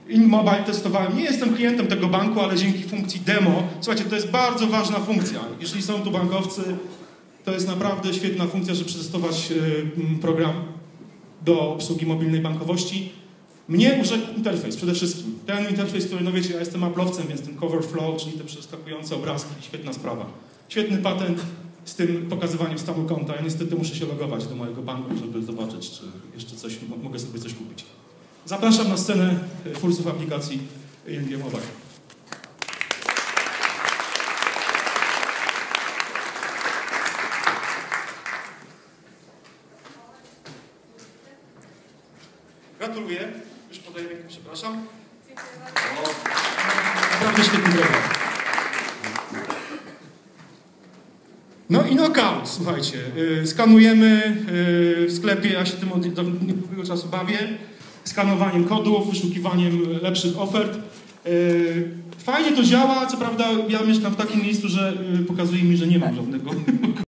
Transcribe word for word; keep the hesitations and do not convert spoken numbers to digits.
InMobile testowałem. Nie jestem klientem tego banku, ale dzięki funkcji demo, słuchajcie, to jest bardzo ważna funkcja. Jeśli są tu bankowcy, to jest naprawdę świetna funkcja, żeby przetestować program do obsługi mobilnej bankowości. Mnie urzekł interfejs przede wszystkim. Ten interfejs, który, no wiecie, ja jestem Apple'owcem, więc ten cover flow, czyli te przeskakujące obrazki, świetna sprawa. Świetny patent z tym pokazywaniem stanu konta. Ja niestety muszę się logować do mojego banku, żeby zobaczyć, czy jeszcze coś, mogę sobie coś kupić. Zapraszam na scenę twórców aplikacji I N G Mobile. Gratuluję. Już podaję rękę, przepraszam. O, naprawdę świetny program. No i knockout, słuchajcie. Yy, skanujemy yy, w sklepie, ja się tym od długiego czasu bawię. Skanowaniem kodów, wyszukiwaniem lepszych ofert. Yy, fajnie to działa, co prawda ja mieszkam w takim miejscu, że yy, pokazuje mi, że nie mam żadnego